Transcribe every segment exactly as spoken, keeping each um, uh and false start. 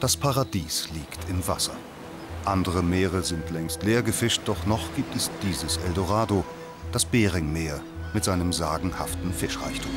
Das Paradies liegt im Wasser. Andere Meere sind längst leer gefischt, doch noch gibt es dieses Eldorado, das Beringmeer mit seinem sagenhaften Fischreichtum.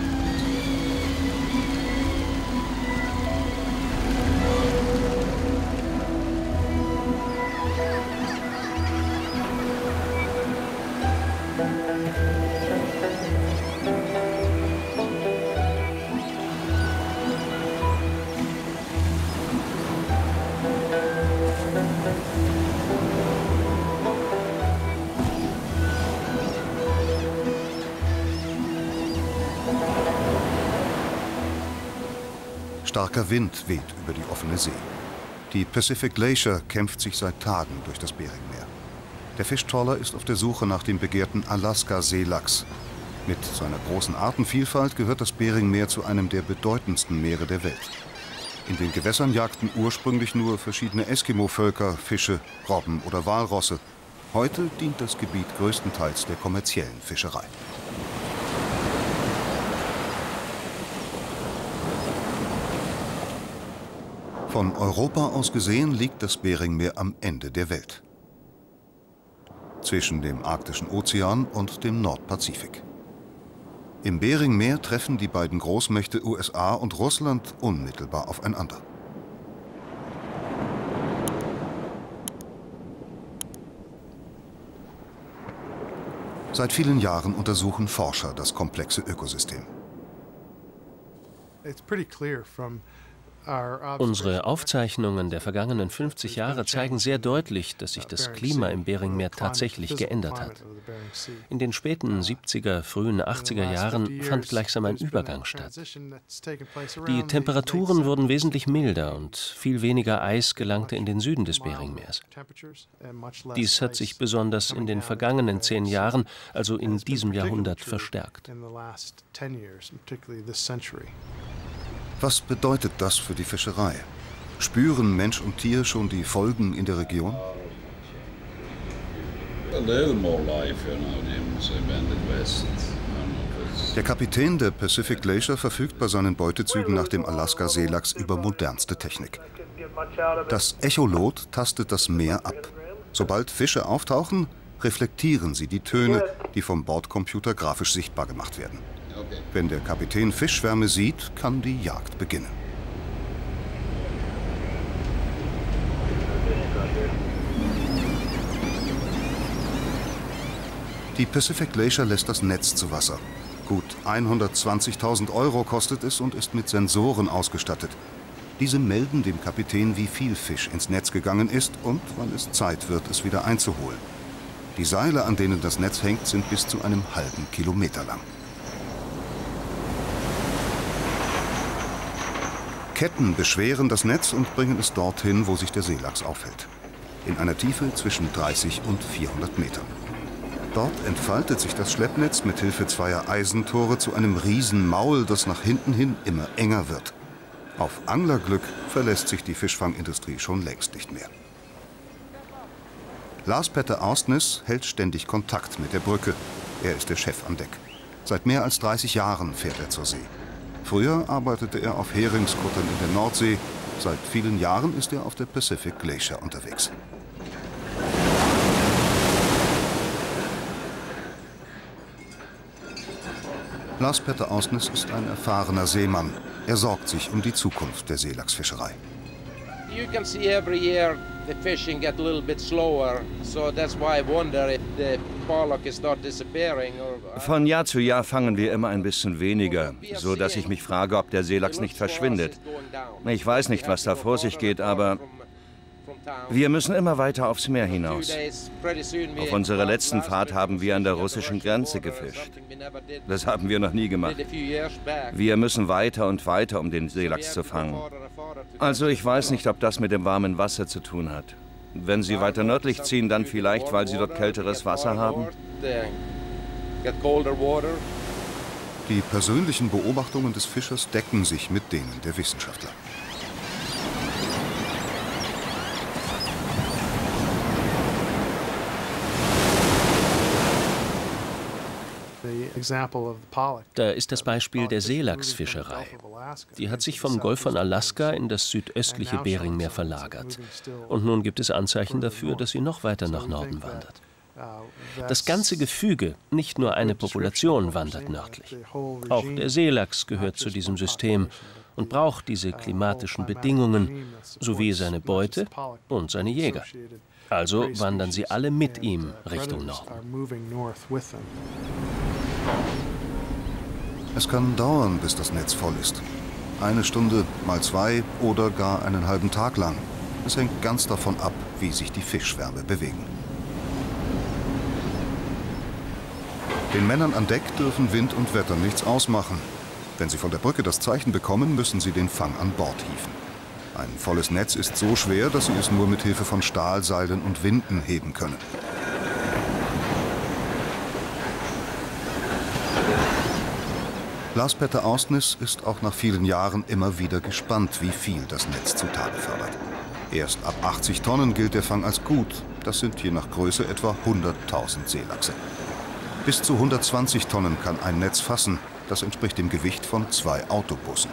Starker Wind weht über die offene See. Die Pacific Glacier kämpft sich seit Tagen durch das Beringmeer. Der Fischtrawler ist auf der Suche nach dem begehrten Alaska-Seelachs. Mit seiner großen Artenvielfalt gehört das Beringmeer zu einem der bedeutendsten Meere der Welt. In den Gewässern jagten ursprünglich nur verschiedene Eskimo-Völker Fische, Robben oder Walrosse. Heute dient das Gebiet größtenteils der kommerziellen Fischerei. Von Europa aus gesehen liegt das Beringmeer am Ende der Welt. Zwischen dem Arktischen Ozean und dem Nordpazifik. Im Beringmeer treffen die beiden Großmächte U S A und Russland unmittelbar aufeinander. Seit vielen Jahren untersuchen Forscher das komplexe Ökosystem. It's pretty clear from Unsere Aufzeichnungen der vergangenen fünfzig Jahre zeigen sehr deutlich, dass sich das Klima im Beringmeer tatsächlich geändert hat. In den späten siebziger, frühen achtziger Jahren fand gleichsam ein Übergang statt. Die Temperaturen wurden wesentlich milder und viel weniger Eis gelangte in den Süden des Beringmeers. Dies hat sich besonders in den vergangenen zehn Jahren, also in diesem Jahrhundert, verstärkt. Was bedeutet das für die Fischerei? Spüren Mensch und Tier schon die Folgen in der Region? Der Kapitän der Pacific Glacier verfügt bei seinen Beutezügen nach dem Alaska-Seelachs über modernste Technik. Das Echolot tastet das Meer ab. Sobald Fische auftauchen, reflektieren sie die Töne, die vom Bordcomputer grafisch sichtbar gemacht werden. Wenn der Kapitän Fischschwärme sieht, kann die Jagd beginnen. Die Pacific Glacier lässt das Netz zu Wasser. Gut hundertzwanzigtausend Euro kostet es und ist mit Sensoren ausgestattet. Diese melden dem Kapitän, wie viel Fisch ins Netz gegangen ist und wann es Zeit wird, es wieder einzuholen. Die Seile, an denen das Netz hängt, sind bis zu einem halben Kilometer lang. Ketten beschweren das Netz und bringen es dorthin, wo sich der Seelachs aufhält. In einer Tiefe zwischen dreißig und vierhundert Metern. Dort entfaltet sich das Schleppnetz mit Hilfe zweier Eisentore zu einem Riesenmaul, das nach hinten hin immer enger wird. Auf Anglerglück verlässt sich die Fischfangindustrie schon längst nicht mehr. Lars-Petter Austnes hält ständig Kontakt mit der Brücke. Er ist der Chef an Deck. Seit mehr als dreißig Jahren fährt er zur See. Früher arbeitete er auf Heringskuttern in der Nordsee. Seit vielen Jahren ist er auf der Pacific Glacier unterwegs. Lars-Petter Austnes ist ein erfahrener Seemann. Er sorgt sich um die Zukunft der Seelachsfischerei. You can see every year the fishing get a little bit slower, so that's why I wonder if the pollock is not disappearing. Von Jahr zu Jahr fangen wir immer ein bisschen weniger, so dass ich mich frage, ob der Seelachs nicht verschwindet. Ich weiß nicht, was da vor sich geht, aber wir müssen immer weiter aufs Meer hinaus. Auf unserer letzten Fahrt haben wir an der russischen Grenze gefischt. Das haben wir noch nie gemacht. Wir müssen weiter und weiter, um den Seelachs zu fangen. Also ich weiß nicht, ob das mit dem warmen Wasser zu tun hat. Wenn Sie weiter nördlich ziehen, dann vielleicht, weil Sie dort kälteres Wasser haben? Die persönlichen Beobachtungen des Fischers decken sich mit denen der Wissenschaftler. Da ist das Beispiel der Seelachsfischerei. Die hat sich vom Golf von Alaska in das südöstliche Beringmeer verlagert. Und nun gibt es Anzeichen dafür, dass sie noch weiter nach Norden wandert. Das ganze Gefüge, nicht nur eine Population, wandert nördlich. Auch der Seelachs gehört zu diesem System und braucht diese klimatischen Bedingungen sowie seine Beute und seine Jäger. Also wandern sie alle mit ihm Richtung Norden. Es kann dauern, bis das Netz voll ist. Eine Stunde, mal zwei oder gar einen halben Tag lang. Es hängt ganz davon ab, wie sich die Fischschwärme bewegen. Den Männern an Deck dürfen Wind und Wetter nichts ausmachen. Wenn sie von der Brücke das Zeichen bekommen, müssen sie den Fang an Bord hieven. Ein volles Netz ist so schwer, dass sie es nur mit Hilfe von Stahlseilen und Winden heben können. Lars-Petter Austnes ist auch nach vielen Jahren immer wieder gespannt, wie viel das Netz zutage fördert. Erst ab achtzig Tonnen gilt der Fang als gut. Das sind je nach Größe etwa hunderttausend Seelachse. Bis zu hundertzwanzig Tonnen kann ein Netz fassen. Das entspricht dem Gewicht von zwei Autobussen.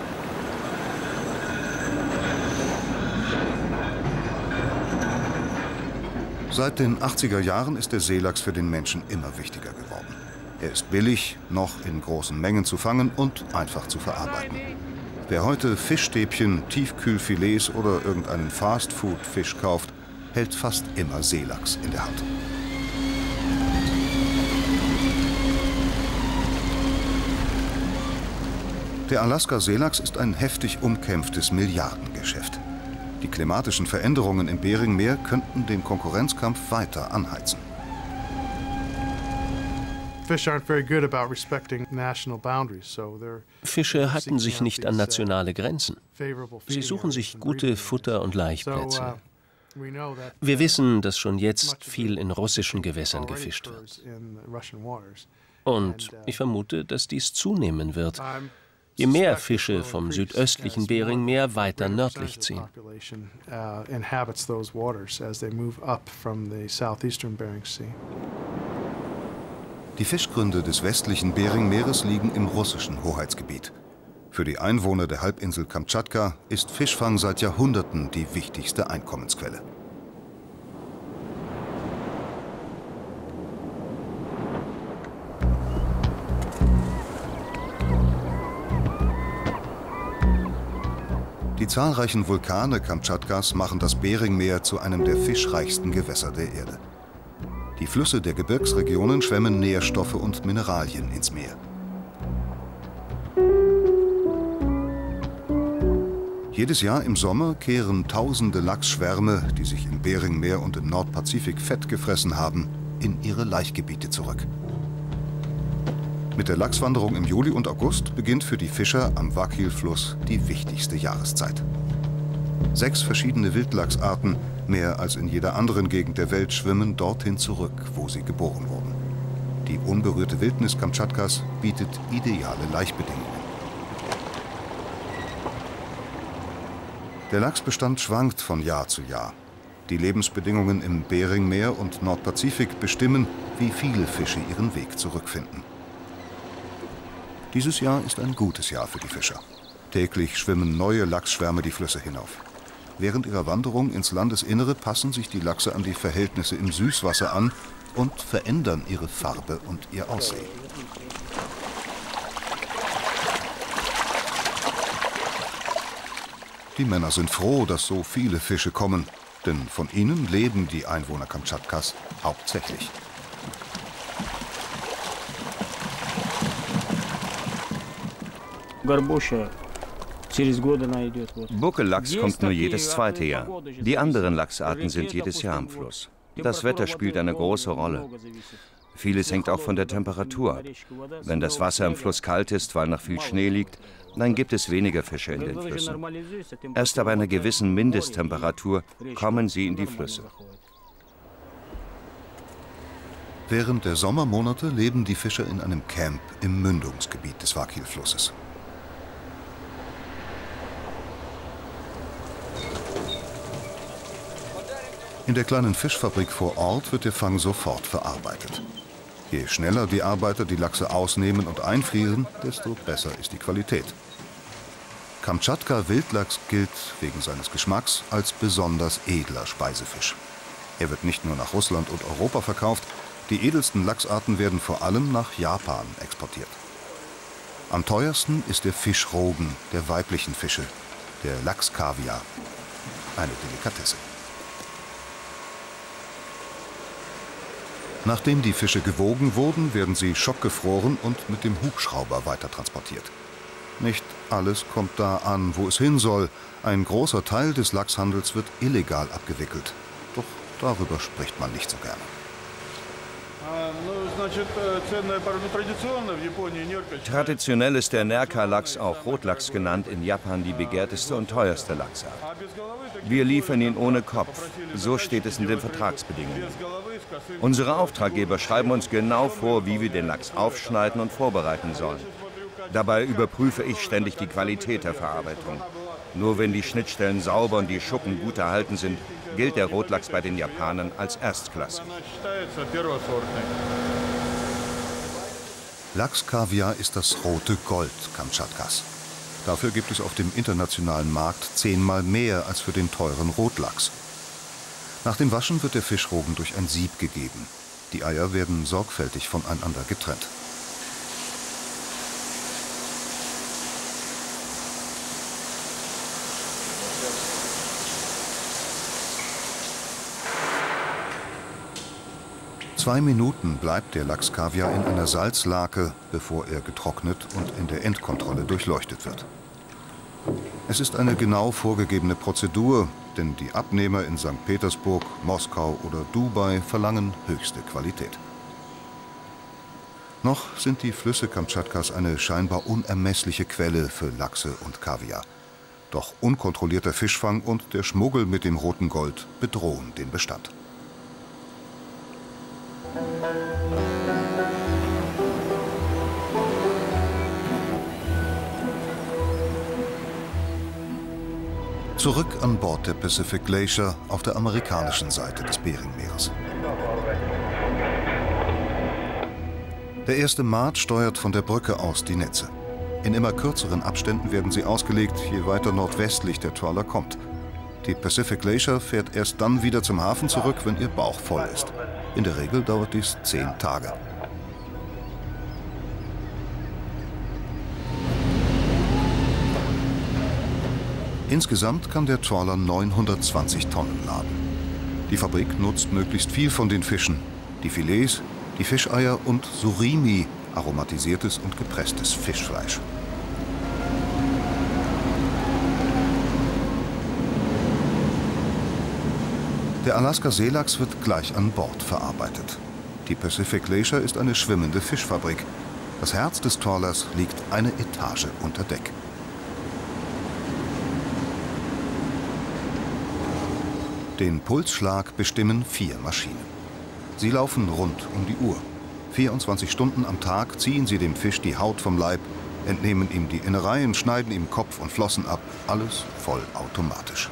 Seit den achtziger Jahren ist der Seelachs für den Menschen immer wichtiger geworden. Er ist billig, noch in großen Mengen zu fangen und einfach zu verarbeiten. Wer heute Fischstäbchen, Tiefkühlfilets oder irgendeinen Fastfood-Fisch kauft, hält fast immer Seelachs in der Hand. Der Alaska-Seelachs ist ein heftig umkämpftes Milliardengeschäft. Die klimatischen Veränderungen im Beringmeer könnten den Konkurrenzkampf weiter anheizen. Fische halten sich nicht an nationale Grenzen. Sie suchen sich gute Futter- und Laichplätze. Wir wissen, dass schon jetzt viel in russischen Gewässern gefischt wird. Und ich vermute, dass dies zunehmen wird, je mehr Fische vom südöstlichen Beringmeer weiter nördlich ziehen. Die Fischgründe des westlichen Beringmeeres liegen im russischen Hoheitsgebiet. Für die Einwohner der Halbinsel Kamtschatka ist Fischfang seit Jahrhunderten die wichtigste Einkommensquelle. Die zahlreichen Vulkane Kamtschatkas machen das Beringmeer zu einem der fischreichsten Gewässer der Erde. Die Flüsse der Gebirgsregionen schwemmen Nährstoffe und Mineralien ins Meer. Jedes Jahr im Sommer kehren tausende Lachsschwärme, die sich im Beringmeer und im Nordpazifik fett gefressen haben, in ihre Laichgebiete zurück. Mit der Lachswanderung im Juli und August beginnt für die Fischer am Wakil-Fluss die wichtigste Jahreszeit. Sechs verschiedene Wildlachsarten, mehr als in jeder anderen Gegend der Welt, schwimmen dorthin zurück, wo sie geboren wurden. Die unberührte Wildnis Kamtschatkas bietet ideale Laichbedingungen. Der Lachsbestand schwankt von Jahr zu Jahr. Die Lebensbedingungen im Beringmeer und Nordpazifik bestimmen, wie viele Fische ihren Weg zurückfinden. Dieses Jahr ist ein gutes Jahr für die Fischer. Täglich schwimmen neue Lachsschwärme die Flüsse hinauf. Während ihrer Wanderung ins Landesinnere passen sich die Lachse an die Verhältnisse im Süßwasser an und verändern ihre Farbe und ihr Aussehen. Die Männer sind froh, dass so viele Fische kommen, denn von ihnen leben die Einwohner Kamtschatkas hauptsächlich. Buckellachs kommt nur jedes zweite Jahr. Die anderen Lachsarten sind jedes Jahr am Fluss. Das Wetter spielt eine große Rolle. Vieles hängt auch von der Temperatur ab. Wenn das Wasser im Fluss kalt ist, weil noch viel Schnee liegt, dann gibt es weniger Fische in den Flüssen. Erst ab einer gewissen Mindesttemperatur kommen sie in die Flüsse. Während der Sommermonate leben die Fischer in einem Camp im Mündungsgebiet des Wakil-Flusses. In der kleinen Fischfabrik vor Ort wird der Fang sofort verarbeitet. Je schneller die Arbeiter die Lachse ausnehmen und einfrieren, desto besser ist die Qualität. Kamtschatka-Wildlachs gilt wegen seines Geschmacks als besonders edler Speisefisch. Er wird nicht nur nach Russland und Europa verkauft, die edelsten Lachsarten werden vor allem nach Japan exportiert. Am teuersten ist der Fischrogen der weiblichen Fische, der Lachskaviar, eine Delikatesse. Nachdem die Fische gewogen wurden, werden sie schockgefroren und mit dem Hubschrauber weitertransportiert. Nicht alles kommt da an, wo es hin soll. Ein großer Teil des Lachshandels wird illegal abgewickelt. Doch darüber spricht man nicht so gerne. Traditionell ist der Nerka-Lachs, auch Rotlachs genannt, in Japan die begehrteste und teuerste Lachsart. Wir liefern ihn ohne Kopf. So steht es in den Vertragsbedingungen. Unsere Auftraggeber schreiben uns genau vor, wie wir den Lachs aufschneiden und vorbereiten sollen. Dabei überprüfe ich ständig die Qualität der Verarbeitung. Nur wenn die Schnittstellen sauber und die Schuppen gut erhalten sind, gilt der Rotlachs bei den Japanern als Erstklasse. Lachskaviar ist das rote Gold Kamtschatkas. Dafür gibt es auf dem internationalen Markt zehnmal mehr als für den teuren Rotlachs. Nach dem Waschen wird der Fischrogen durch ein Sieb gegeben. Die Eier werden sorgfältig voneinander getrennt. Zwei Minuten bleibt der Lachskaviar in einer Salzlake, bevor er getrocknet und in der Endkontrolle durchleuchtet wird. Es ist eine genau vorgegebene Prozedur, denn die Abnehmer in Sankt Petersburg, Moskau oder Dubai verlangen höchste Qualität. Noch sind die Flüsse Kamtschatkas eine scheinbar unermessliche Quelle für Lachse und Kaviar. Doch unkontrollierter Fischfang und der Schmuggel mit dem roten Gold bedrohen den Bestand. Zurück an Bord der Pacific Glacier auf der amerikanischen Seite des Beringmeeres. Der erste Maat steuert von der Brücke aus die Netze. In immer kürzeren Abständen werden sie ausgelegt, je weiter nordwestlich der Trawler kommt. Die Pacific Glacier fährt erst dann wieder zum Hafen zurück, wenn ihr Bauch voll ist. In der Regel dauert dies zehn Tage. Insgesamt kann der Trawler neunhundertzwanzig Tonnen laden. Die Fabrik nutzt möglichst viel von den Fischen. Die Filets, die Fischeier und Surimi, aromatisiertes und gepresstes Fischfleisch. Der Alaska-Seelachs wird gleich an Bord verarbeitet. Die Pacific Glacier ist eine schwimmende Fischfabrik. Das Herz des Trawlers liegt eine Etage unter Deck. Den Pulsschlag bestimmen vier Maschinen. Sie laufen rund um die Uhr. vierundzwanzig Stunden am Tag ziehen sie dem Fisch die Haut vom Leib, entnehmen ihm die Innereien, schneiden ihm Kopf und Flossen ab. Alles vollautomatisch.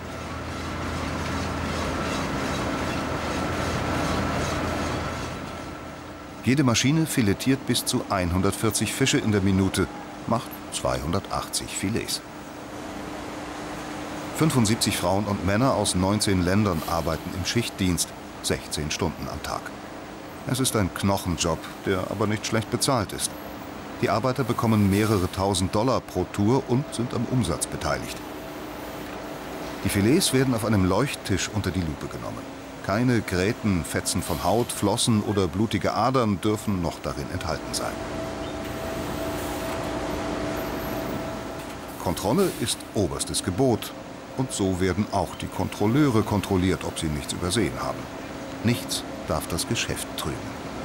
Jede Maschine filetiert bis zu hundertvierzig Fische in der Minute, macht zweihundertachtzig Filets. fünfundsiebzig Frauen und Männer aus neunzehn Ländern arbeiten im Schichtdienst, sechzehn Stunden am Tag. Es ist ein Knochenjob, der aber nicht schlecht bezahlt ist. Die Arbeiter bekommen mehrere tausend Dollar pro Tour und sind am Umsatz beteiligt. Die Filets werden auf einem Leuchttisch unter die Lupe genommen. Keine Gräten, Fetzen von Haut, Flossen oder blutige Adern dürfen noch darin enthalten sein. Kontrolle ist oberstes Gebot. Und so werden auch die Kontrolleure kontrolliert, ob sie nichts übersehen haben. Nichts darf das Geschäft trüben.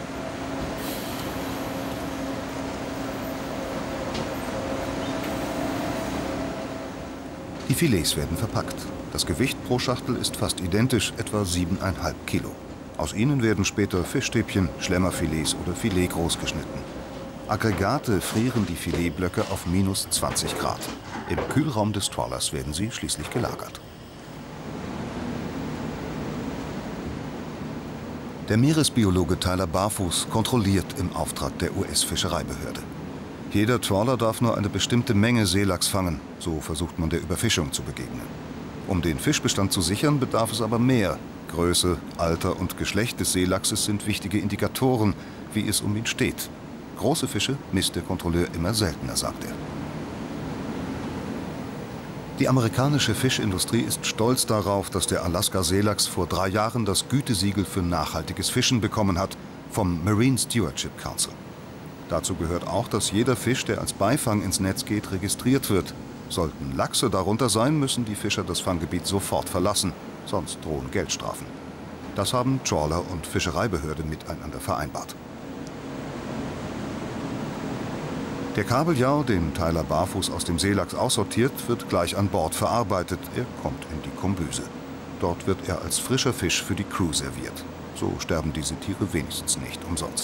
Die Filets werden verpackt. Das Gewicht pro Schachtel ist fast identisch, etwa siebeneinhalb Kilo. Aus ihnen werden später Fischstäbchen, Schlemmerfilets oder Filet groß geschnitten. Aggregate frieren die Filetblöcke auf minus zwanzig Grad. Im Kühlraum des Trawlers werden sie schließlich gelagert. Der Meeresbiologe Tyler Barfus kontrolliert im Auftrag der U S-Fischereibehörde. Jeder Trawler darf nur eine bestimmte Menge Seelachs fangen, so versucht man der Überfischung zu begegnen. Um den Fischbestand zu sichern, bedarf es aber mehr. Größe, Alter und Geschlecht des Seelachses sind wichtige Indikatoren, wie es um ihn steht. Große Fische misst der Kontrolleur immer seltener, sagt er. Die amerikanische Fischindustrie ist stolz darauf, dass der Alaska-Seelachs vor drei Jahren das Gütesiegel für nachhaltiges Fischen bekommen hat vom Marine Stewardship Council. Dazu gehört auch, dass jeder Fisch, der als Beifang ins Netz geht, registriert wird. Sollten Lachse darunter sein, müssen die Fischer das Fanggebiet sofort verlassen, sonst drohen Geldstrafen. Das haben Trawler und Fischereibehörde miteinander vereinbart. Der Kabeljau, den Tyler Barfus aus dem Seelachs aussortiert, wird gleich an Bord verarbeitet. Er kommt in die Kombüse. Dort wird er als frischer Fisch für die Crew serviert. So sterben diese Tiere wenigstens nicht umsonst.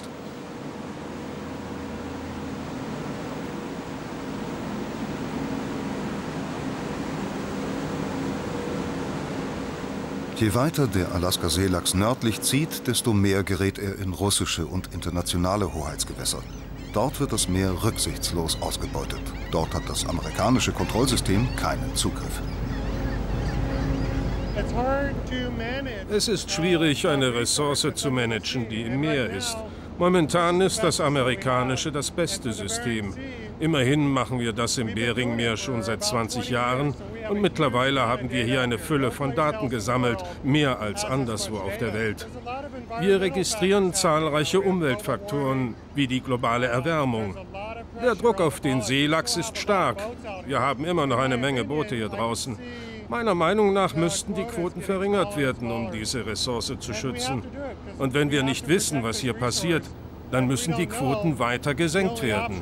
Je weiter der Alaska-Seelachs nördlich zieht, desto mehr gerät er in russische und internationale Hoheitsgewässer. Dort wird das Meer rücksichtslos ausgebeutet. Dort hat das amerikanische Kontrollsystem keinen Zugriff. Es ist schwierig, eine Ressource zu managen, die im Meer ist. Momentan ist das amerikanische das beste System. Immerhin machen wir das im Beringmeer schon seit zwanzig Jahren und mittlerweile haben wir hier eine Fülle von Daten gesammelt, mehr als anderswo auf der Welt. Wir registrieren zahlreiche Umweltfaktoren, wie die globale Erwärmung. Der Druck auf den Seelachs ist stark. Wir haben immer noch eine Menge Boote hier draußen. Meiner Meinung nach müssten die Quoten verringert werden, um diese Ressource zu schützen. Und wenn wir nicht wissen, was hier passiert, dann müssen die Quoten weiter gesenkt werden.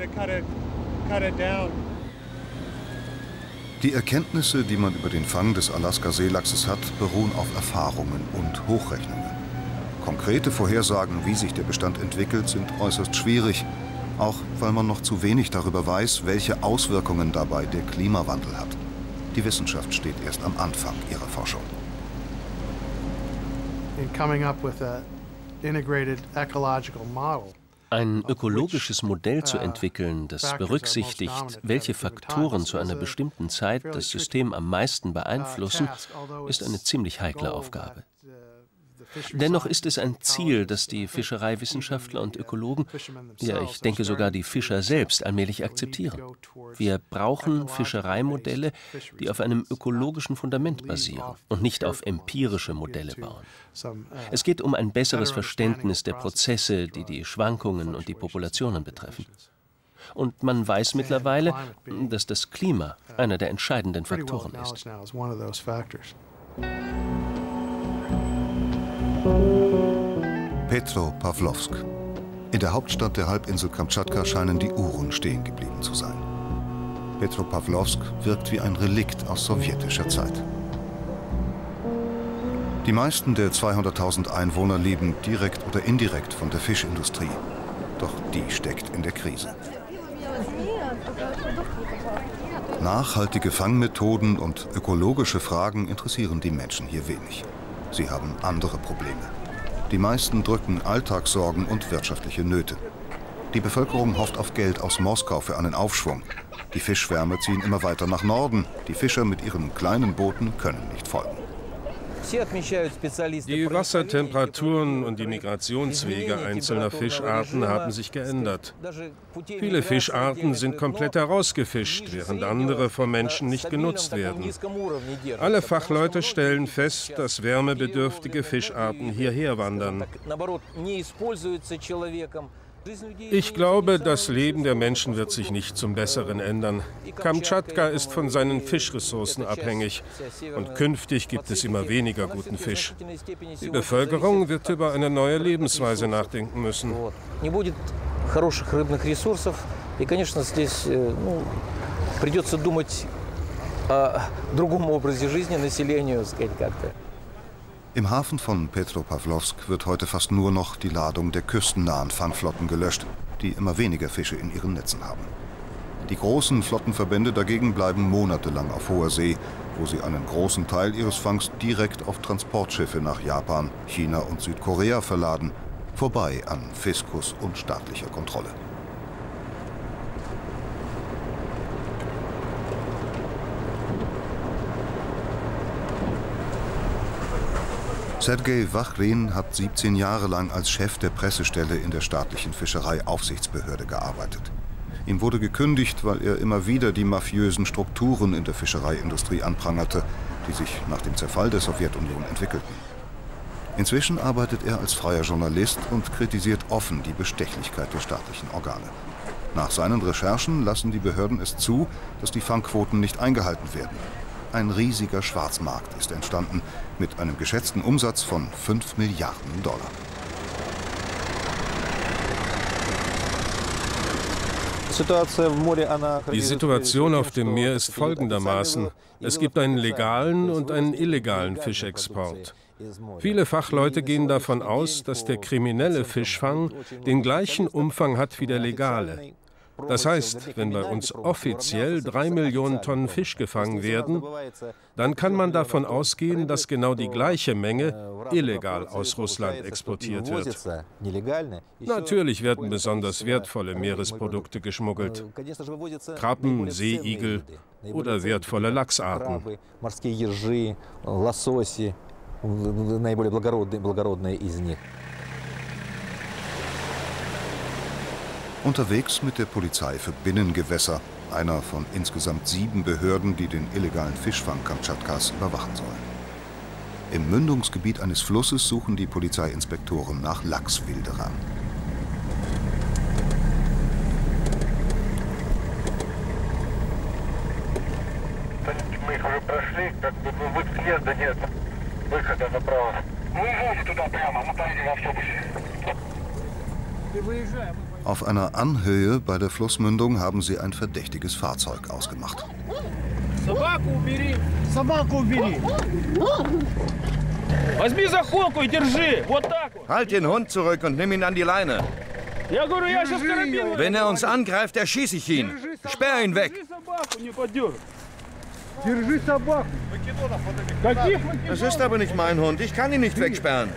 Die Erkenntnisse, die man über den Fang des Alaska-Seelachses hat, beruhen auf Erfahrungen und Hochrechnungen. Konkrete Vorhersagen, wie sich der Bestand entwickelt, sind äußerst schwierig, auch weil man noch zu wenig darüber weiß, welche Auswirkungen dabei der Klimawandel hat. Die Wissenschaft steht erst am Anfang ihrer Forschung. Ein ökologisches Modell zu entwickeln, das berücksichtigt, welche Faktoren zu einer bestimmten Zeit das System am meisten beeinflussen, ist eine ziemlich heikle Aufgabe. Dennoch ist es ein Ziel, das die Fischereiwissenschaftler und Ökologen, ja, ich denke sogar die Fischer selbst, allmählich akzeptieren. Wir brauchen Fischereimodelle, die auf einem ökologischen Fundament basieren und nicht auf empirische Modelle bauen. Es geht um ein besseres Verständnis der Prozesse, die die Schwankungen und die Populationen betreffen. Und man weiß mittlerweile, dass das Klima einer der entscheidenden Faktoren ist. Petropawlowsk. In der Hauptstadt der Halbinsel Kamtschatka scheinen die Uhren stehen geblieben zu sein. Petropawlowsk wirkt wie ein Relikt aus sowjetischer Zeit. Die meisten der zweihunderttausend Einwohner leben direkt oder indirekt von der Fischindustrie. Doch die steckt in der Krise. Nachhaltige Fangmethoden und ökologische Fragen interessieren die Menschen hier wenig. Sie haben andere Probleme. Die meisten drücken Alltagssorgen und wirtschaftliche Nöte. Die Bevölkerung hofft auf Geld aus Moskau für einen Aufschwung. Die Fischschwärme ziehen immer weiter nach Norden. Die Fischer mit ihren kleinen Booten können nicht folgen. Die Wassertemperaturen und die Migrationswege einzelner Fischarten haben sich geändert. Viele Fischarten sind komplett herausgefischt, während andere vom Menschen nicht genutzt werden. Alle Fachleute stellen fest, dass wärmebedürftige Fischarten hierher wandern. Ich glaube, das Leben der Menschen wird sich nicht zum Besseren ändern. Kamtschatka ist von seinen Fischressourcen abhängig und künftig gibt es immer weniger guten Fisch. Die Bevölkerung wird über eine neue Lebensweise nachdenken müssen. Im Hafen von Petropawlowsk wird heute fast nur noch die Ladung der küstennahen Fangflotten gelöscht, die immer weniger Fische in ihren Netzen haben. Die großen Flottenverbände dagegen bleiben monatelang auf hoher See, wo sie einen großen Teil ihres Fangs direkt auf Transportschiffe nach Japan, China und Südkorea verladen, vorbei an Fiskus und staatlicher Kontrolle. Sergei Wachrin hat siebzehn Jahre lang als Chef der Pressestelle in der staatlichen Fischereiaufsichtsbehörde gearbeitet. Ihm wurde gekündigt, weil er immer wieder die mafiösen Strukturen in der Fischereiindustrie anprangerte, die sich nach dem Zerfall der Sowjetunion entwickelten. Inzwischen arbeitet er als freier Journalist und kritisiert offen die Bestechlichkeit der staatlichen Organe. Nach seinen Recherchen lassen die Behörden es zu, dass die Fangquoten nicht eingehalten werden. Ein riesiger Schwarzmarkt ist entstanden mit einem geschätzten Umsatz von fünf Milliarden Dollar. Die Situation auf dem Meer ist folgendermaßen. Es gibt einen legalen und einen illegalen Fischexport. Viele Fachleute gehen davon aus, dass der kriminelle Fischfang den gleichen Umfang hat wie der legale. Das heißt, wenn bei uns offiziell drei Millionen Tonnen Fisch gefangen werden, dann kann man davon ausgehen, dass genau die gleiche Menge illegal aus Russland exportiert wird. Natürlich werden besonders wertvolle Meeresprodukte geschmuggelt. Krabben, Seeigel oder wertvolle Lachsarten. Unterwegs mit der Polizei für Binnengewässer, einer von insgesamt sieben Behörden, die den illegalen Fischfang Kamtschatkas überwachen sollen. Im Mündungsgebiet eines Flusses suchen die Polizeiinspektoren nach Lachswilderern. Auf einer Anhöhe bei der Flussmündung haben sie ein verdächtiges Fahrzeug ausgemacht. Halt den Hund zurück und nimm ihn an die Leine. Wenn er uns angreift, erschieße ich ihn. Sperr ihn weg. Das ist aber nicht mein Hund. Ich kann ihn nicht wegsperren.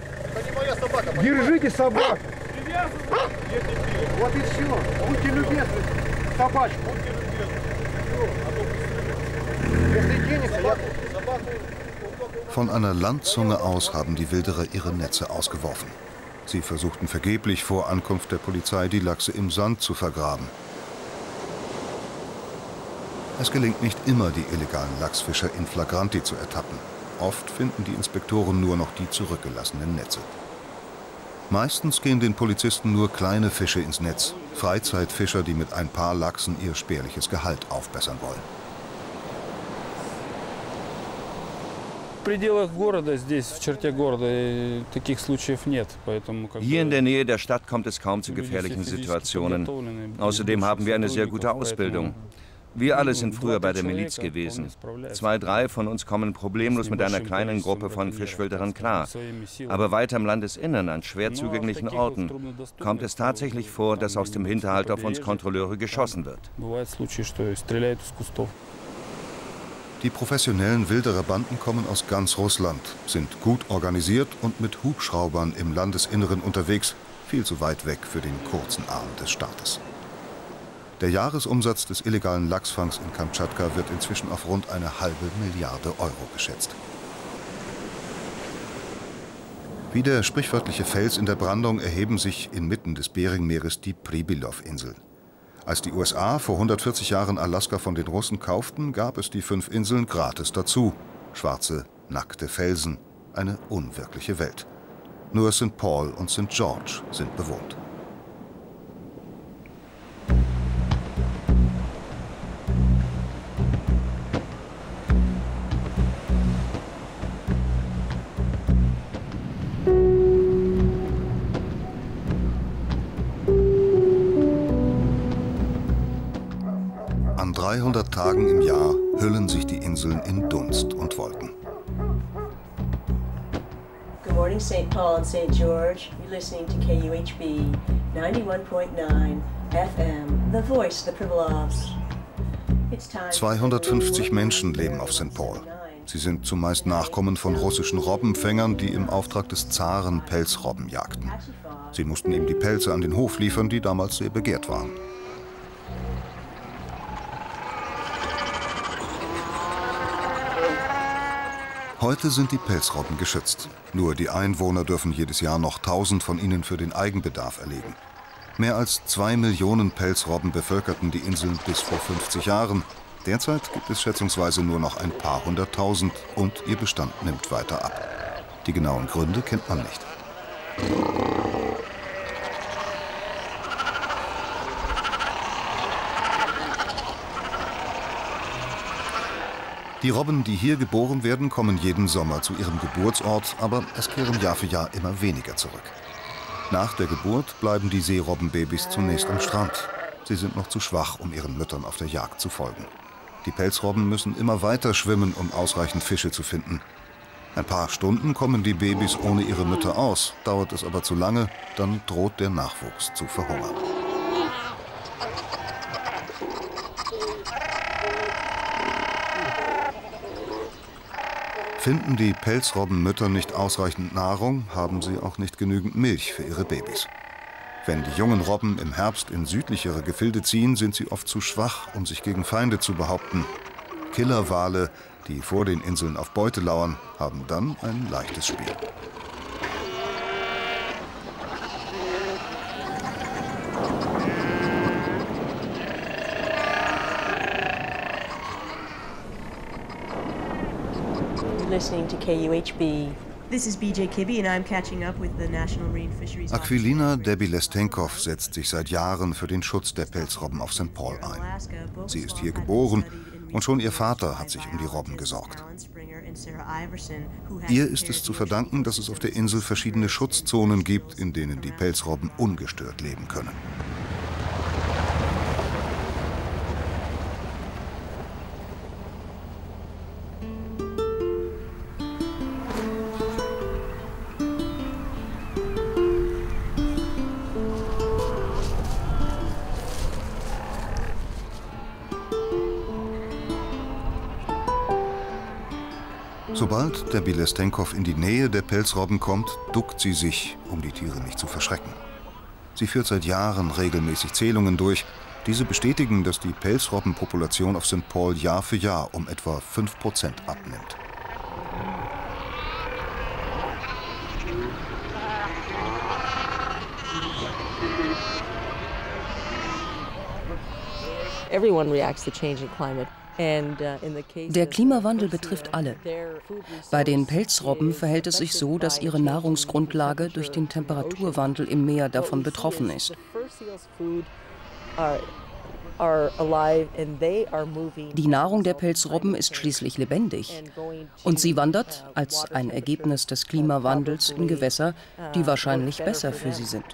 Von einer Landzunge aus haben die Wilderer ihre Netze ausgeworfen. Sie versuchten vergeblich vor Ankunft der Polizei, die Lachse im Sand zu vergraben. Es gelingt nicht immer, die illegalen Lachsfischer in flagranti zu ertappen. Oft finden die Inspektoren nur noch die zurückgelassenen Netze. Meistens gehen den Polizisten nur kleine Fische ins Netz, Freizeitfischer, die mit ein paar Lachsen ihr spärliches Gehalt aufbessern wollen. Hier in der Nähe der Stadt kommt es kaum zu gefährlichen Situationen. Außerdem haben wir eine sehr gute Ausbildung. Wir alle sind früher bei der Miliz gewesen. Zwei, drei von uns kommen problemlos mit einer kleinen Gruppe von Fischwilderern klar. Aber weiter im Landesinnern, an schwer zugänglichen Orten, kommt es tatsächlich vor, dass aus dem Hinterhalt auf uns Kontrolleure geschossen wird. Die professionellen Wildererbanden kommen aus ganz Russland, sind gut organisiert und mit Hubschraubern im Landesinneren unterwegs, viel zu weit weg für den kurzen Arm des Staates. Der Jahresumsatz des illegalen Lachsfangs in Kamtschatka wird inzwischen auf rund eine halbe Milliarde Euro geschätzt. Wie der sprichwörtliche Fels in der Brandung erheben sich inmitten des Beringmeeres die Pribilow-Inseln. Als die U S A vor hundertvierzig Jahren Alaska von den Russen kauften, gab es die fünf Inseln gratis dazu. Schwarze, nackte Felsen, eine unwirkliche Welt. Nur Sankt Paul und Sankt George sind bewohnt. An dreihundert Tagen im Jahr hüllen sich die Inseln in Dunst und Wolken. Good morning, Saint Paul and Saint George. You're listening to K U H B ninety-one point nine F M, the voice of the Pribilofs. zweihundertfünfzig Menschen leben auf Sankt Paul. Sie sind zumeist Nachkommen von russischen Robbenfängern, die im Auftrag des Zaren Pelzrobben jagten. Sie mussten ihm die Pelze an den Hof liefern, die damals sehr begehrt waren. Heute sind die Pelzrobben geschützt. Nur die Einwohner dürfen jedes Jahr noch tausend von ihnen für den Eigenbedarf erlegen. Mehr als zwei Millionen Pelzrobben bevölkerten die Inseln bis vor fünfzig Jahren. Derzeit gibt es schätzungsweise nur noch ein paar hunderttausend und ihr Bestand nimmt weiter ab. Die genauen Gründe kennt man nicht. Die Robben, die hier geboren werden, kommen jeden Sommer zu ihrem Geburtsort, aber es kehren Jahr für Jahr immer weniger zurück. Nach der Geburt bleiben die Seerobbenbabys zunächst am Strand. Sie sind noch zu schwach, um ihren Müttern auf der Jagd zu folgen. Die Pelzrobben müssen immer weiter schwimmen, um ausreichend Fische zu finden. Ein paar Stunden kommen die Babys ohne ihre Mütter aus. Dauert es aber zu lange, dann droht der Nachwuchs zu verhungern. Finden die Pelzrobbenmütter nicht ausreichend Nahrung, haben sie auch nicht genügend Milch für ihre Babys. Wenn die jungen Robben im Herbst in südlichere Gefilde ziehen, sind sie oft zu schwach, um sich gegen Feinde zu behaupten. Killerwale, die vor den Inseln auf Beute lauern, haben dann ein leichtes Spiel. Listening to K U H B. This is B J Kibbe and I'm catching up with the National Marine Fisheries. Aquilina Debilestenkow setzt sich seit Jahren für den Schutz der Pelzrobben auf Sankt Paul ein. Sie ist hier geboren und schon ihr Vater hat sich um die Robben gesorgt. Ihr ist es zu verdanken, dass es auf der Insel verschiedene Schutzzonen gibt, in denen die Pelzrobben ungestört leben können. Sobald der Bilestenkow in die Nähe der Pelzrobben kommt, duckt sie sich, um die Tiere nicht zu verschrecken. Sie führt seit Jahren regelmäßig Zählungen durch. Diese bestätigen, dass die Pelzrobbenpopulation auf Sankt Paul Jahr für Jahr um etwa fünf Prozent abnimmt. Everyone reacts to changing climate. Der Klimawandel betrifft alle. Bei den Pelzrobben verhält es sich so, dass ihre Nahrungsgrundlage durch den Temperaturwandel im Meer davon betroffen ist. Die Nahrung der Pelzrobben ist schließlich lebendig und sie wandert als ein Ergebnis des Klimawandels in Gewässer, die wahrscheinlich besser für sie sind.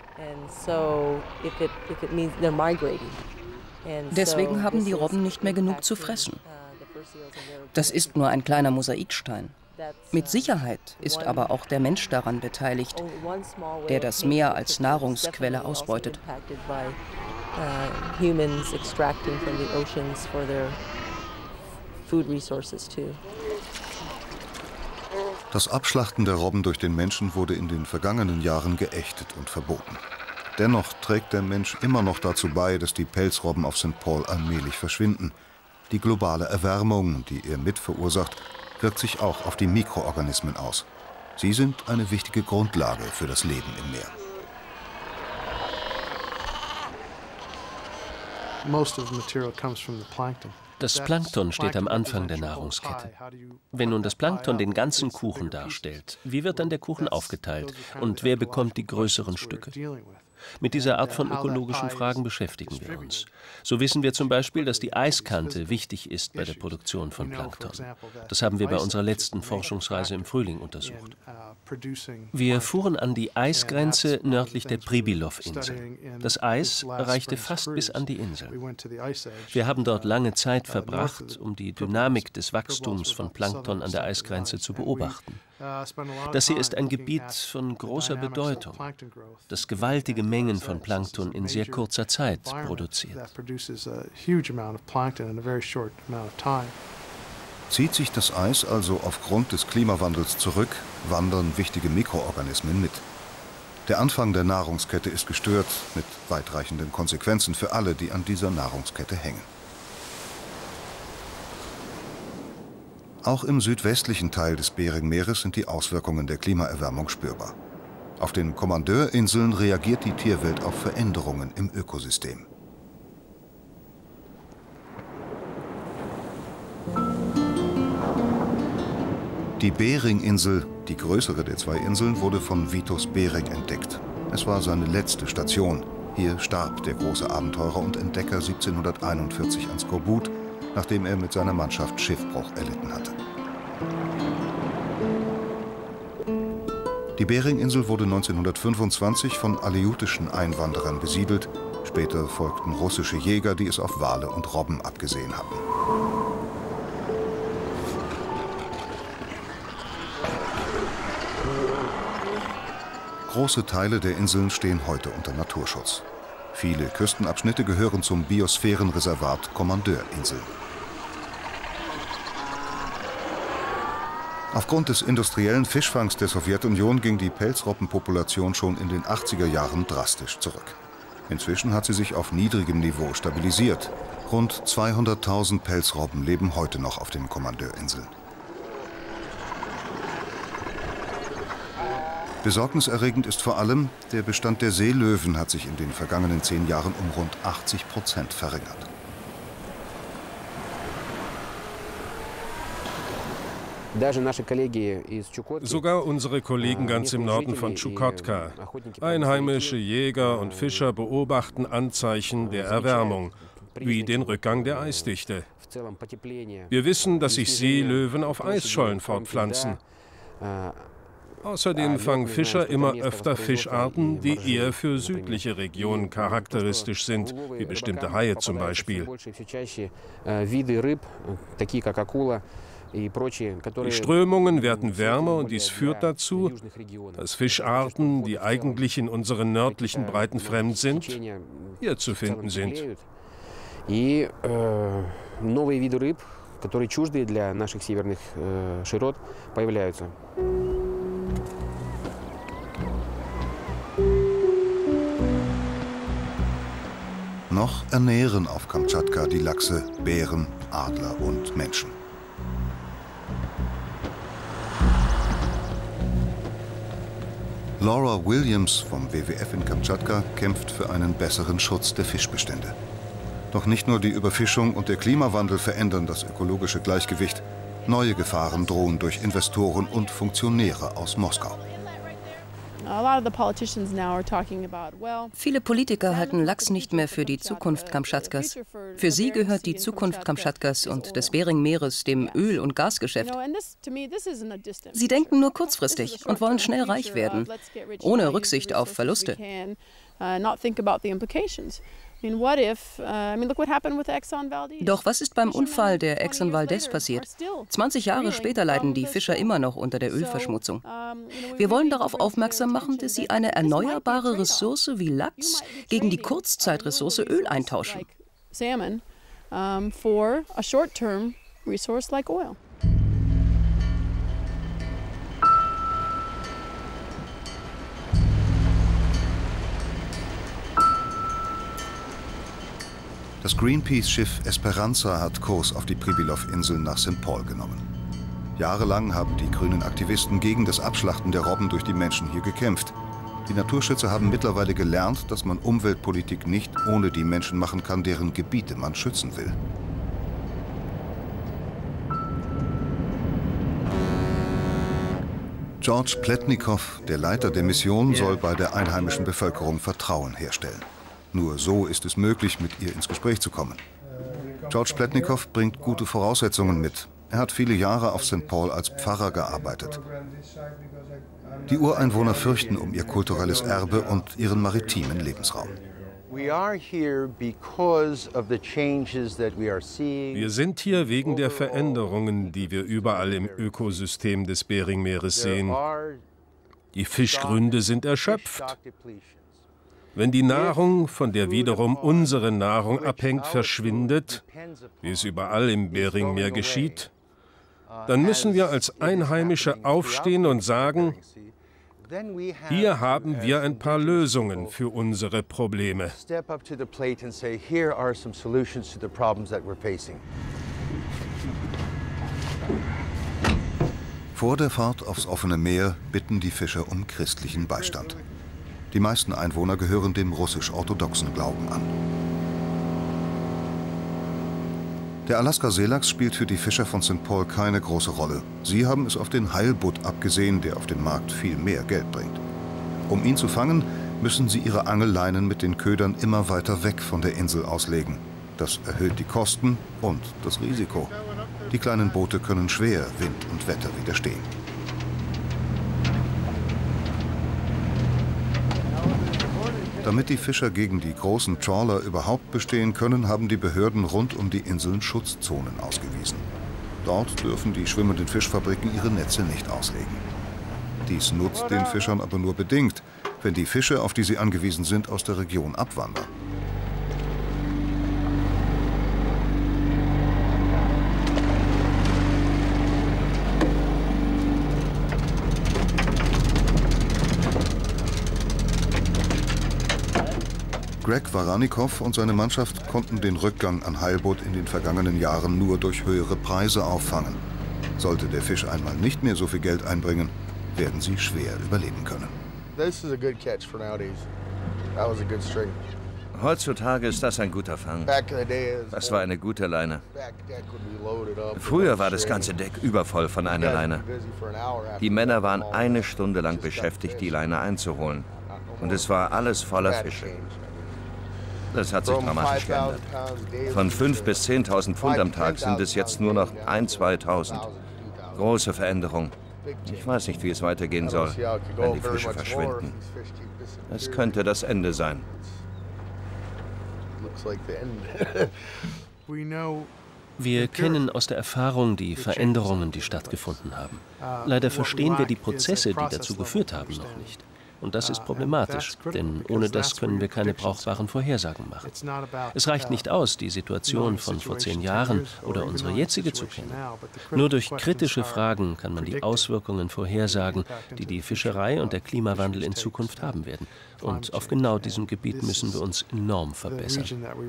Deswegen haben die Robben nicht mehr genug zu fressen. Das ist nur ein kleiner Mosaikstein. Mit Sicherheit ist aber auch der Mensch daran beteiligt, der das Meer als Nahrungsquelle ausbeutet. Das Abschlachten der Robben durch den Menschen wurde in den vergangenen Jahren geächtet und verboten. Dennoch trägt der Mensch immer noch dazu bei, dass die Pelzrobben auf Sankt Paul allmählich verschwinden. Die globale Erwärmung, die er mit verursacht, wirkt sich auch auf die Mikroorganismen aus. Sie sind eine wichtige Grundlage für das Leben im Meer. Das Plankton steht am Anfang der Nahrungskette. Wenn nun das Plankton den ganzen Kuchen darstellt, wie wird dann der Kuchen aufgeteilt und wer bekommt die größeren Stücke? Mit dieser Art von ökologischen Fragen beschäftigen wir uns. So wissen wir zum Beispiel, dass die Eiskante wichtig ist bei der Produktion von Plankton. Das haben wir bei unserer letzten Forschungsreise im Frühling untersucht. Wir fuhren an die Eisgrenze nördlich der Pribilow-Insel. Das Eis reichte fast bis an die Insel. Wir haben dort lange Zeit verbracht, um die Dynamik des Wachstums von Plankton an der Eisgrenze zu beobachten. Das hier ist ein Gebiet von großer Bedeutung, das gewaltige Mengen von Plankton in sehr kurzer Zeit produziert. Zieht sich das Eis also aufgrund des Klimawandels zurück, wandern wichtige Mikroorganismen mit. Der Anfang der Nahrungskette ist gestört, mit weitreichenden Konsequenzen für alle, die an dieser Nahrungskette hängen. Auch im südwestlichen Teil des Beringmeeres sind die Auswirkungen der Klimaerwärmung spürbar. Auf den Kommandeure-Inseln reagiert die Tierwelt auf Veränderungen im Ökosystem. Die Bering-Insel, die größere der zwei Inseln, wurde von Vitus Bering entdeckt. Es war seine letzte Station. Hier starb der große Abenteurer und Entdecker siebzehnhunderteinundvierzig an Skorbut, nachdem er mit seiner Mannschaft Schiffbruch erlitten hatte. Die Bering-Insel wurde neunzehnhundertfünfundzwanzig von aleutischen Einwanderern besiedelt. Später folgten russische Jäger, die es auf Wale und Robben abgesehen hatten. Große Teile der Inseln stehen heute unter Naturschutz. Viele Küstenabschnitte gehören zum Biosphärenreservat Kommandeurinsel. Aufgrund des industriellen Fischfangs der Sowjetunion ging die Pelzrobbenpopulation schon in den achtziger Jahren drastisch zurück. Inzwischen hat sie sich auf niedrigem Niveau stabilisiert. Rund zweihunderttausend Pelzrobben leben heute noch auf den Kommandeurinseln. Besorgniserregend ist vor allem, der Bestand der Seelöwen hat sich in den vergangenen zehn Jahren um rund achtzig Prozent verringert. Sogar unsere Kollegen ganz im Norden von Tschukotka, einheimische Jäger und Fischer, beobachten Anzeichen der Erwärmung, wie den Rückgang der Eisdichte. Wir wissen, dass sich Seelöwen auf Eisschollen fortpflanzen. Außerdem fangen Fischer immer öfter Fischarten, die eher für südliche Regionen charakteristisch sind, wie bestimmte Haie zum Beispiel. Die Strömungen werden wärmer und dies führt dazu, dass Fischarten, die eigentlich in unseren nördlichen Breiten fremd sind, hier zu finden sind. Noch ernähren auf Kamtschatka die Lachse Bären, Adler und Menschen. Laura Williams vom W W F in Kamtschatka kämpft für einen besseren Schutz der Fischbestände. Doch nicht nur die Überfischung und der Klimawandel verändern das ökologische Gleichgewicht. Neue Gefahren drohen durch Investoren und Funktionäre aus Moskau. Viele Politiker halten Lachs nicht mehr für die Zukunft Kamtschatkas. Für sie gehört die Zukunft Kamtschatkas und des Beringmeeres dem Öl- und Gasgeschäft. Sie denken nur kurzfristig und wollen schnell reich werden, ohne Rücksicht auf Verluste. Doch was ist beim Unfall der Exxon Valdez passiert? zwanzig Jahre später leiden die Fischer immer noch unter der Ölverschmutzung. Wir wollen darauf aufmerksam machen, dass sie eine erneuerbare Ressource wie Lachs gegen die Kurzzeitressource Öl eintauschen. Das Greenpeace-Schiff Esperanza hat Kurs auf die Pribilow-Inseln nach Sankt Paul genommen. Jahrelang haben die grünen Aktivisten gegen das Abschlachten der Robben durch die Menschen hier gekämpft. Die Naturschützer haben mittlerweile gelernt, dass man Umweltpolitik nicht ohne die Menschen machen kann, deren Gebiete man schützen will. George Pletnikow, der Leiter der Mission, soll bei der einheimischen Bevölkerung Vertrauen herstellen. Nur so ist es möglich, mit ihr ins Gespräch zu kommen. George Pletnikow bringt gute Voraussetzungen mit. Er hat viele Jahre auf Sankt Paul als Pfarrer gearbeitet. Die Ureinwohner fürchten um ihr kulturelles Erbe und ihren maritimen Lebensraum. Wir sind hier wegen der Veränderungen, die wir überall im Ökosystem des Beringmeeres sehen. Die Fischgründe sind erschöpft. Wenn die Nahrung, von der wiederum unsere Nahrung abhängt, verschwindet, wie es überall im Beringmeer geschieht, dann müssen wir als Einheimische aufstehen und sagen, hier haben wir ein paar Lösungen für unsere Probleme. Vor der Fahrt aufs offene Meer bitten die Fischer um christlichen Beistand. Die meisten Einwohner gehören dem russisch-orthodoxen Glauben an. Der Alaska-Seelachs spielt für die Fischer von Sankt Paul keine große Rolle. Sie haben es auf den Heilbutt abgesehen, der auf dem Markt viel mehr Geld bringt. Um ihn zu fangen, müssen sie ihre Angelleinen mit den Ködern immer weiter weg von der Insel auslegen. Das erhöht die Kosten und das Risiko. Die kleinen Boote können schwer Wind und Wetter widerstehen. Damit die Fischer gegen die großen Trawler überhaupt bestehen können, haben die Behörden rund um die Inseln Schutzzonen ausgewiesen. Dort dürfen die schwimmenden Fischfabriken ihre Netze nicht auslegen. Dies nutzt den Fischern aber nur bedingt, wenn die Fische, auf die sie angewiesen sind, aus der Region abwandern. Greg Varanikow und seine Mannschaft konnten den Rückgang an Heilbutt in den vergangenen Jahren nur durch höhere Preise auffangen. Sollte der Fisch einmal nicht mehr so viel Geld einbringen, werden sie schwer überleben können. Heutzutage ist das ein guter Fang. Das war eine gute Leine. Früher war das ganze Deck übervoll von einer Leine. Die Männer waren eine Stunde lang beschäftigt, die Leine einzuholen. Und es war alles voller Fische. Das hat sich dramatisch geändert. Von fünf bis zehntausend Pfund am Tag sind es jetzt nur noch ein, zweitausend. Große Veränderung. Ich weiß nicht, wie es weitergehen soll, wenn die Fische verschwinden. Es könnte das Ende sein. Wir kennen aus der Erfahrung die Veränderungen, die stattgefunden haben. Leider verstehen wir die Prozesse, die dazu geführt haben, noch nicht. Und das ist problematisch, denn ohne das können wir keine brauchbaren Vorhersagen machen. Es reicht nicht aus, die Situation von vor zehn Jahren oder unsere jetzige zu kennen. Nur durch kritische Fragen kann man die Auswirkungen vorhersagen, die die Fischerei und der Klimawandel in Zukunft haben werden. Und auf genau diesem Gebiet müssen wir uns enorm verbessern.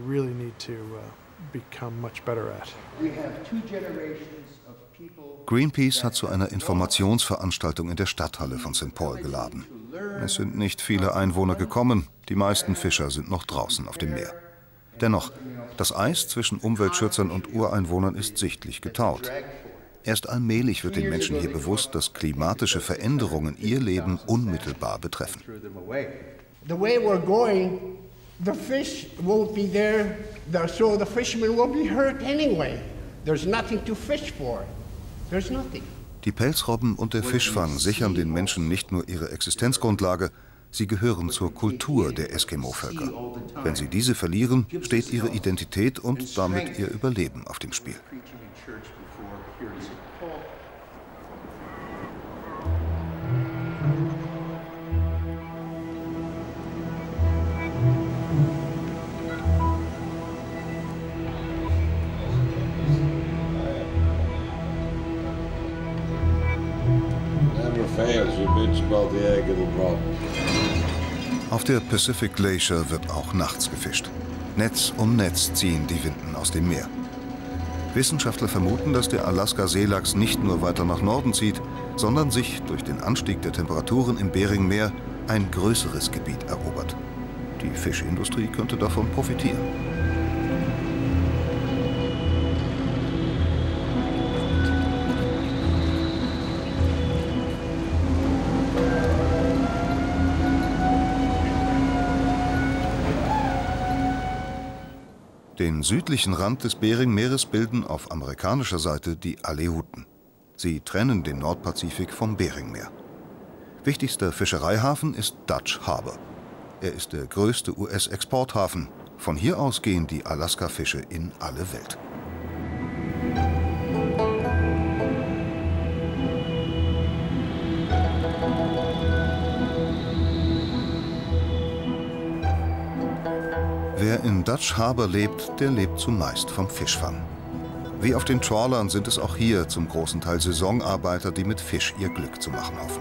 Greenpeace hat zu einer Informationsveranstaltung in der Stadthalle von Sankt Paul geladen. Es sind nicht viele Einwohner gekommen, die meisten Fischer sind noch draußen auf dem Meer. Dennoch, das Eis zwischen Umweltschützern und Ureinwohnern ist sichtlich getaut. Erst allmählich wird den Menschen hier bewusst, dass klimatische Veränderungen ihr Leben unmittelbar betreffen. The way we're going, the fish won't be there, so the fishermen will be hurt anyway. There's nothing to fish for. There's nothing. Die Pelzrobben und der Fischfang sichern den Menschen nicht nur ihre Existenzgrundlage, sie gehören zur Kultur der Eskimo-Völker. Wenn sie diese verlieren, steht ihre Identität und damit ihr Überleben auf dem Spiel. Auf der Pacific Glacier wird auch nachts gefischt. Netz um Netz ziehen die Winden aus dem Meer. Wissenschaftler vermuten, dass der Alaska-Seelachs nicht nur weiter nach Norden zieht, sondern sich durch den Anstieg der Temperaturen im Beringmeer ein größeres Gebiet erobert. Die Fischindustrie könnte davon profitieren. Den südlichen Rand des Beringmeeres bilden auf amerikanischer Seite die Aleuten. Sie trennen den Nordpazifik vom Beringmeer. Wichtigster Fischereihafen ist Dutch Harbor. Er ist der größte U S-Exporthafen. Von hier aus gehen die Alaska-Fische in alle Welt. Wer in Dutch Harbor lebt, der lebt zumeist vom Fischfang. Wie auf den Trawlern sind es auch hier zum großen Teil Saisonarbeiter, die mit Fisch ihr Glück zu machen hoffen.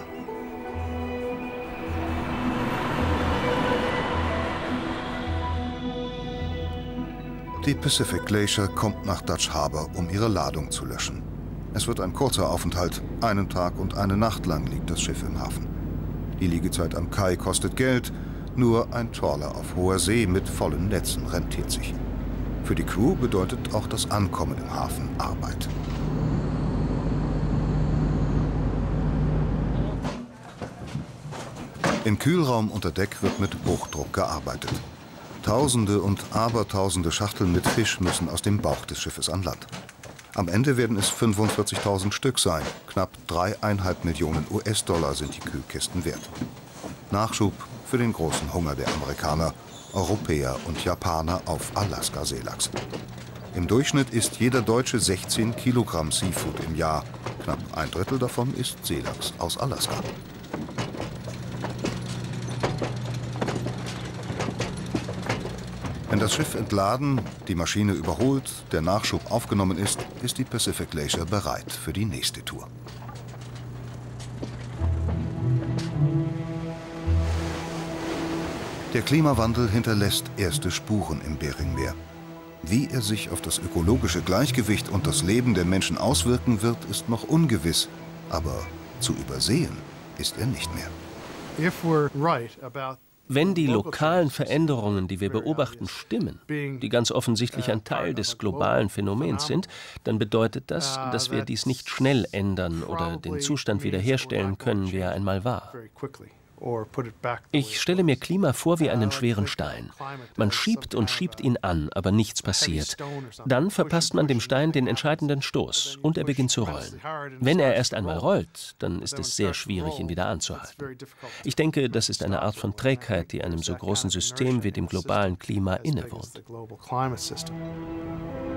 Die Pacific Glacier kommt nach Dutch Harbor, um ihre Ladung zu löschen. Es wird ein kurzer Aufenthalt. Einen Tag und eine Nacht lang liegt das Schiff im Hafen. Die Liegezeit am Kai kostet Geld. Nur ein Trawler auf hoher See mit vollen Netzen rentiert sich. Für die Crew bedeutet auch das Ankommen im Hafen Arbeit. Im Kühlraum unter Deck wird mit Hochdruck gearbeitet. Tausende und Abertausende Schachteln mit Fisch müssen aus dem Bauch des Schiffes an Land. Am Ende werden es fünfundvierzigtausend Stück sein. Knapp dreieinhalb Millionen U S-Dollar sind die Kühlkisten wert. Nachschub für den großen Hunger der Amerikaner, Europäer und Japaner auf Alaska-Seelachs. Im Durchschnitt isst jeder Deutsche sechzehn Kilogramm Seafood im Jahr. Knapp ein Drittel davon ist Seelachs aus Alaska. Wenn das Schiff entladen, die Maschine überholt, der Nachschub aufgenommen ist, ist die Pacific Glacier bereit für die nächste Tour. Der Klimawandel hinterlässt erste Spuren im Beringmeer. Wie er sich auf das ökologische Gleichgewicht und das Leben der Menschen auswirken wird, ist noch ungewiss. Aber zu übersehen ist er nicht mehr. Wenn die lokalen Veränderungen, die wir beobachten, stimmen, die ganz offensichtlich ein Teil des globalen Phänomens sind, dann bedeutet das, dass wir dies nicht schnell ändern oder den Zustand wiederherstellen können, wie er einmal war. Ich stelle mir Klima vor wie einen schweren Stein. Man schiebt und schiebt ihn an, aber nichts passiert. Dann verpasst man dem Stein den entscheidenden Stoß und er beginnt zu rollen. Wenn er erst einmal rollt, dann ist es sehr schwierig, ihn wieder anzuhalten. Ich denke, das ist eine Art von Trägheit, die einem so großen System wie dem globalen Klima innewohnt.